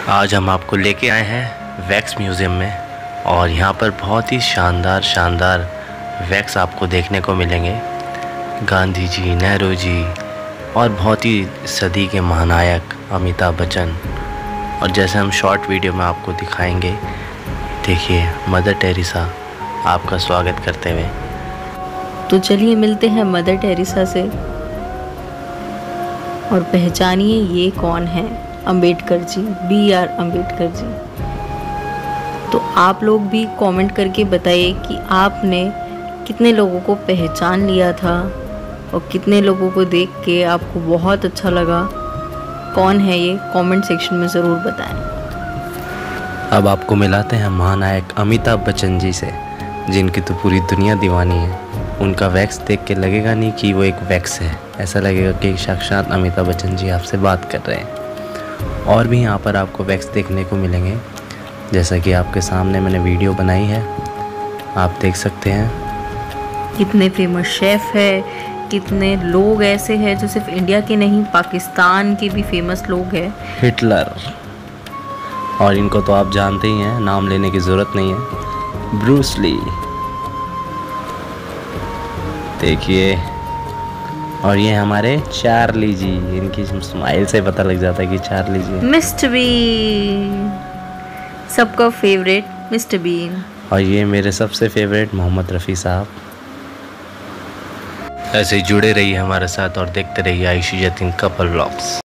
आज हम आपको लेके आए हैं वैक्स म्यूज़ियम में और यहाँ पर बहुत ही शानदार वैक्स आपको देखने को मिलेंगे। गांधी जी, नेहरू जी और बहुत ही सदी के महानायक अमिताभ बच्चन। और जैसे हम शॉर्ट वीडियो में आपको दिखाएंगे, देखिए मदर टेरेसा आपका स्वागत करते हुए। तो चलिए मिलते हैं मदर टेरेसा से और पहचानिए ये कौन है। अंबेडकर जी, B.R. अम्बेडकर जी। तो आप लोग भी कमेंट करके बताइए कि आपने कितने लोगों को पहचान लिया था और कितने लोगों को देख के आपको बहुत अच्छा लगा। कौन है ये, कमेंट सेक्शन में ज़रूर बताएं। अब आपको मिलाते हैं महानायक अमिताभ बच्चन जी से, जिनकी तो पूरी दुनिया दीवानी है। उनका वैक्स देख के लगेगा नहीं कि वो एक वैक्स है, ऐसा लगेगा कि साक्षात अमिताभ बच्चन जी आपसे बात कर रहे हैं। और भी यहाँ पर आपको वैक्स देखने को मिलेंगे, जैसा कि आपके सामने मैंने वीडियो बनाई है, आप देख सकते हैं। कितने फेमस शेफ़ है, कितने लोग ऐसे हैं जो सिर्फ इंडिया के नहीं पाकिस्तान के भी फेमस लोग हैं। हिटलर, और इनको तो आप जानते ही हैं, नाम लेने की ज़रूरत नहीं है। ब्रूस ली देखिए, और ये हमारे चार्ली जी, इनकी स्माइल से पता लग जाता है कि चार्ली जी। मिस्टर बीन, सबका फेवरेट मिस्टर बीन। और ये मेरे सबसे फेवरेट मोहम्मद रफ़ी साहब। ऐसे ही जुड़े रहिए हमारे साथ और देखते रहिए आयुषी जतिन कपल व्लॉग्स।